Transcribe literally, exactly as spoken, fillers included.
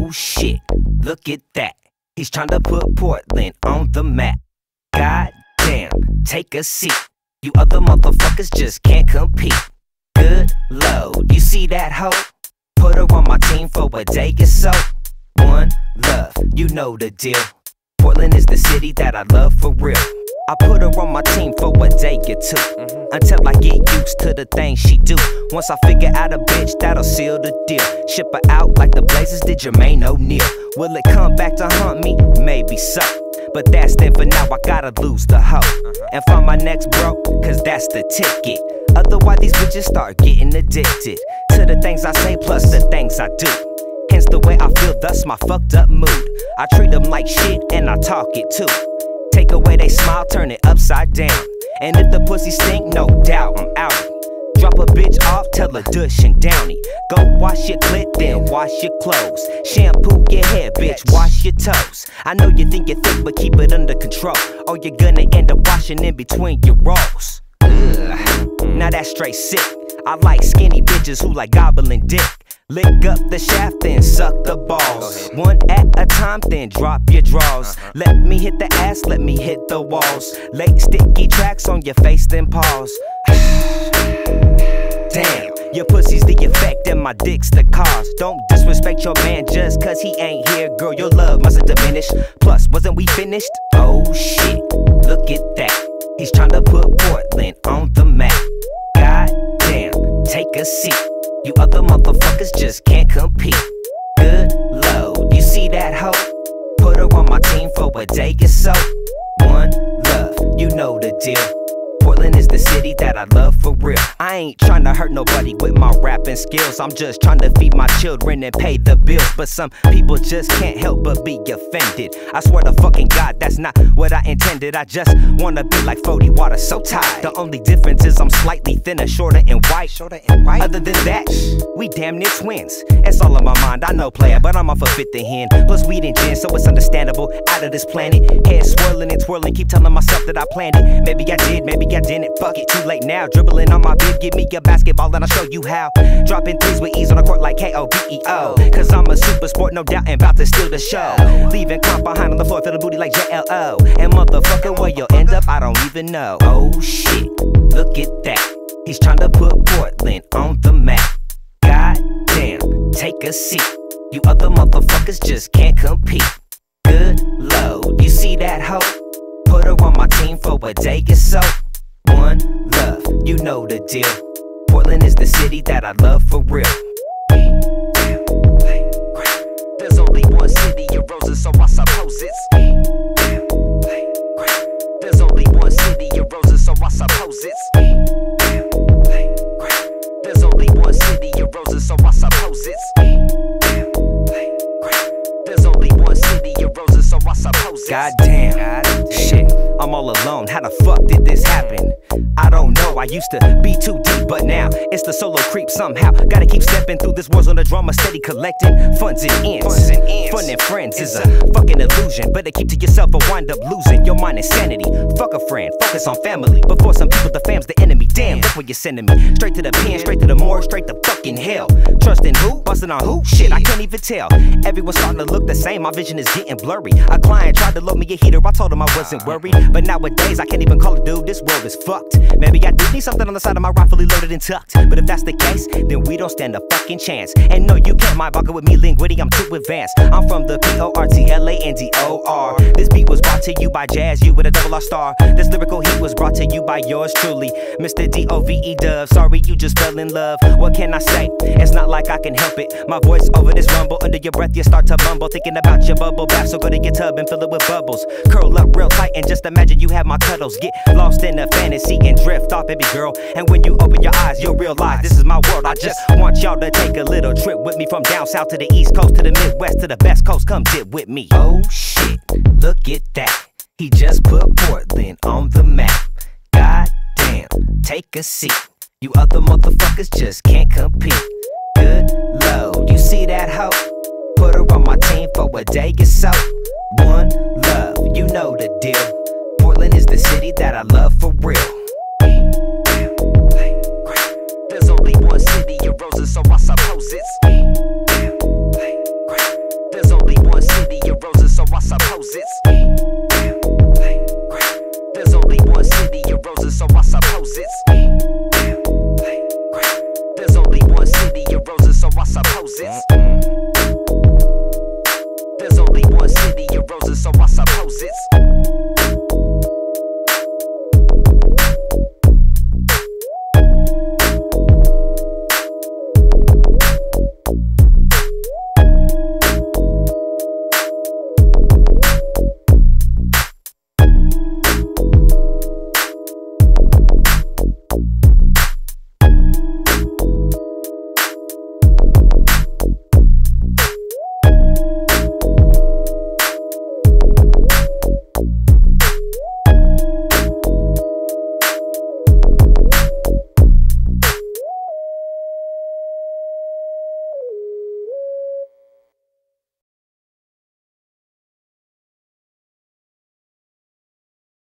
Oh shit, look at that. He's trying to put Portland on the map. God damn, take a seat. You other motherfuckers just can't compete. Good load, you see that hoe? Put her on my team for a day or so. One love, you know the deal. Portland is the city that I love for real. I put her on my team for a day or two, mm-hmm. until I get used to the things she do. Once I figure out a bitch, that'll seal the deal. Ship her out like the Blazers did Jermaine O'Neal. Will it come back to haunt me? Maybe so, but that's then for now. I gotta lose the hoe, uh-huh. and find my next bro, cause that's the ticket. Otherwise these bitches start getting addicted to the things I say plus the things I do. Hence the way I feel, thus my fucked up mood. I treat them like shit and I talk it too. Take away they smile, turn it upside down. And if the pussy stink, no doubt I'm out. Drop a bitch off, tell her dush and downy. Go wash your clit, then wash your clothes. Shampoo your hair, bitch, wash your toes. I know you think you're thick, but keep it under control, or you're gonna end up washing in between your rolls. Ugh. Now that's straight sick. I like skinny bitches who like gobbling dick. Lick up the shaft, then suck the balls. One at a time, then drop your drawers. Let me hit the ass, let me hit the walls. Late sticky tracks on your face, then pause. Damn, your pussy's the effect and my dick's the cause. Don't disrespect your man just cause he ain't here. Girl, your love must've diminished. Plus, wasn't we finished? Oh shit, look at that. He's trying to put Portland on the map. God damn, take a seat. You other motherfuckers just can't compete. Good load, you see that hoe? Put her on my team for a day or so. One love, you know the deal. Portland is the city that I love for real. I ain't trying to hurt nobody with my rapping skills. I'm just trying to feed my children and pay the bills. But some people just can't help but be offended. I swear to fucking God, that's not what I intended. I just wanna be like Fody Water, so tired. The only difference is I'm slightly thinner, shorter and white. Shorter and white. Other than that, we damn near twins. It's all in my mind, I know player, but I'm off a fifth of hen. Plus weed and gin, so it's understandable. Out of this planet, head swirling and twirling. Keep telling myself that I planned it. Maybe I did, maybe I didn't. Fuck it, too late now. Dribbling on my bib, give me a basketball and I'll show you how. Dropping threes with ease on the court like K O B E O. Cause I'm a super sport, no doubt, and about to steal the show. Leaving comp behind on the floor, feel the booty like J L O. And motherfucker, where you'll end up, I don't even know. Oh shit, look at that. He's trying to put Portland on the map. God damn, take a seat. You other motherfuckers just can't compete. Good load, you see that hoe? Put her on my team for a day or so. One love, you know the deal. Portland is the city that I love for real. There's only one city of roses, so I suppose it's. There's only one city of roses, so I suppose it's. There's only one city of roses, so I suppose it's. There's only one city of roses, so I suppose it's. Goddamn, God, shit, I'm all alone. How the fuck did this happen? I don't know, I used to be too deep, but now it's the solo creep somehow. Gotta keep stepping through this war zone of drama, steady collecting funds and ends. Funds and ends. Fun and friends is a fucking illusion. Better keep to yourself or wind up losing your mind and sanity. Fuck a friend, focus on family. But for some people, the fam's the enemy. Damn, look where you're sending me. Straight to the pen, straight to the morgue, straight to fucking hell. Trusting who? Busting on who? Shit, I can't even tell. Everyone's starting to look the same, my vision is getting blurry. A client tried to load me a heater, I told him I wasn't worried. But nowadays, I can't even call it, dude, this world is fucked. Maybe I do need something on the side of my rifle fully loaded and tucked. But if that's the case, then we don't stand a fucking chance. And no, you can't mind bucket with me, Linguity, I'm too advanced. I'm from the P O R T L A N D O R. This beat was brought to you by Jazz, you with a double R star. This lyrical heat was brought to you by yours truly, Mister D O V E Dove. Sorry you just fell in love, what can I say? It's not like I can help it. My voice over this rumble, under your breath you start to mumble, thinking about your bubble bath, so go to your tub and fill it with bubbles. Curl up real tight and just imagine you have my cuddles. Get lost in a fantasy and drift off, baby girl. And when you open your eyes, you'll realize this is my world. I just want y'all to take a little trip with me, from down south to the east coast, to the midwest, to the best coast. Come dip with me. Oh shit, look at that. He just put Portland on the map. God damn, take a seat. You other motherfuckers just can't compete. Good load, you see that hoe? Put her on my team for a day or so. One love, you know the deal. Portland is the city that I love for real.